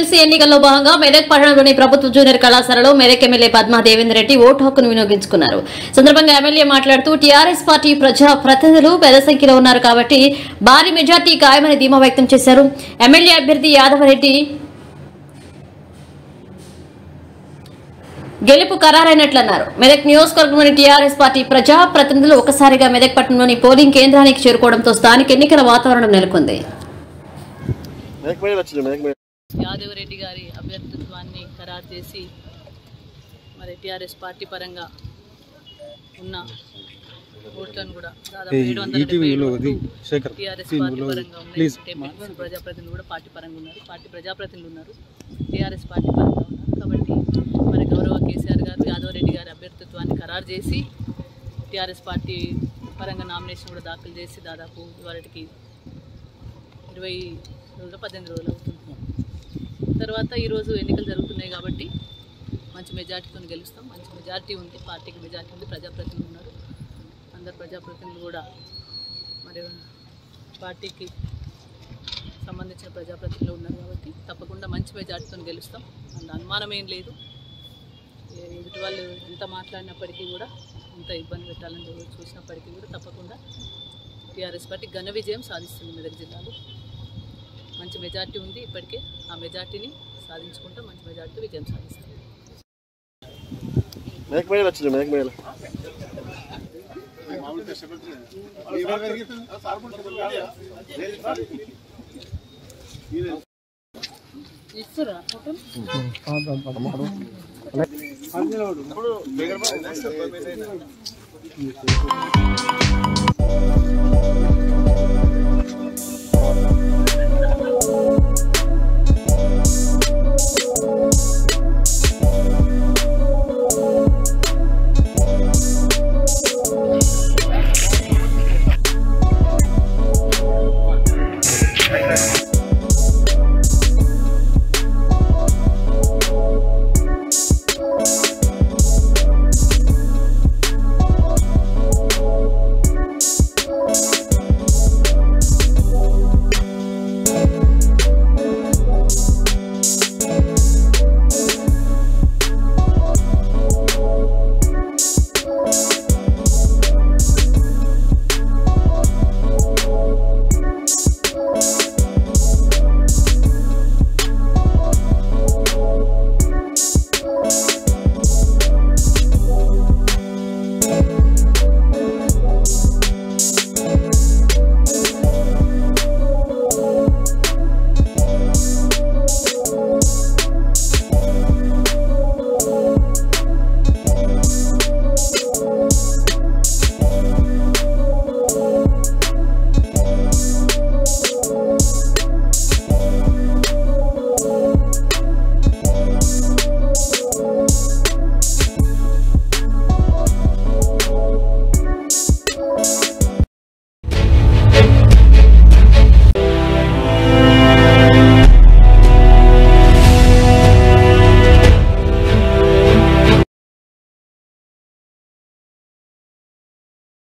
MLC ఎన్నికల్లో భాగంగా మెదక్ పట్టణంలోని ప్రభుత్వ జూనియర్ కళాశాలలో మెదక్ ఎమ్మెల్యే పద్మా దేవేందర్ రెడ్డి ఓటు హక్కును వినియోగించుకున్నారు. సందర్భంగా ఎమ్మెల్యే మాట్లాడుతూ టీఆర్ఎస్ పార్టీ ప్రజా ప్రతినిధులు పెద్ద సంఖ్యలో ఉన్నారు కాబట్టి భారీ మెజార్టీ ఖాయమని ధీమా వ్యక్తం చేశారు. ఎమ్మెల్యే అభ్యర్థి యాదవరెడ్డి గెలుపు ఖరారైనట్లన్నారు. మెదక్ నియోజకవర్గంలోని టీఆర్ఎస్ పార్టీ ప్రజా ప్రతినిధులు ఒకసారిగా మెదక్ పట్టణంలోని పోలింగ్ కేంద్రానికి చేరుకోవడంతో స్థానిక ఎన్నికల వాతావరణం నెలకొంది. యాదవరెడ్డి గారి అభ్యర్థిత్వాన్ని ఖరారు చేసి మరి టీఆర్ఎస్ పార్టీ పరంగా ఉన్న ఓట్లను కూడా దాదాపు 770 టీఆర్ఎస్ పార్టీ పరంగా ఉన్నాయి. ప్రజాప్రతినిధులు కూడా పార్టీ పరంగా ఉన్నారు, పార్టీ ప్రజాప్రతినిధులు ఉన్నారు, టీఆర్ఎస్ పార్టీ పరంగా ఉన్నారు. కాబట్టి మరి గౌరవ కేసీఆర్ గారు యాదవరెడ్డి గారి అభ్యర్థిత్వాన్ని ఖరారు చేసి టీఆర్ఎస్ పార్టీ పరంగా నామినేషన్ కూడా దాఖలు చేసి దాదాపు వారికి 20 రోజులు 18 రోజులు అవుతుంది. తర్వాత ఈరోజు ఎన్నికలు జరుగుతున్నాయి కాబట్టి మంచి మెజార్టీతో గెలుస్తాం. మంచి మెజార్టీ ఉంది, పార్టీకి మెజార్టీ ఉంది, ప్రజాప్రతినిధులు ఉన్నారు. అందరు ప్రజాప్రతినిధులు కూడా మరి పార్టీకి సంబంధించిన ప్రజాప్రతినిధులు ఉన్నారు కాబట్టి తప్పకుండా మంచి మెజార్టీతో గెలుస్తాం. అందులో అనుమానం ఏం లేదు. ఎదుటి వాళ్ళు ఎంత మాట్లాడినప్పటికీ కూడా, ఎంత ఇబ్బంది పెట్టాలని చూసినప్పటికీ కూడా తప్పకుండా టీఆర్ఎస్ పార్టీ ఘన విజయం సాధిస్తుంది. మెదక్ జిల్లాలో మంచి మెజార్టీ ఉంది. ఇప్పటికే ఆ మెజార్టీని సాధించుకుంటూ మంచి మెజార్టీ విజయం సాధిస్తాం.